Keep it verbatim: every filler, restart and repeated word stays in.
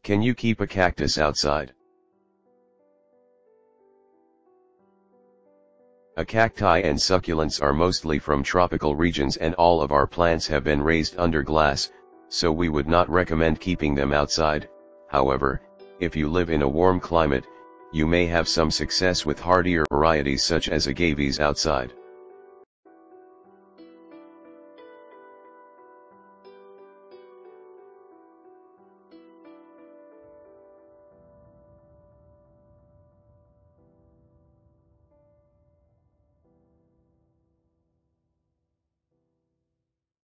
Can you keep a cactus outside? A cacti and succulents are mostly from tropical regions, and all of our plants have been raised under glass, so we would not recommend keeping them outside. However, if you live in a warm climate, you may have some success with hardier varieties such as agaves outside.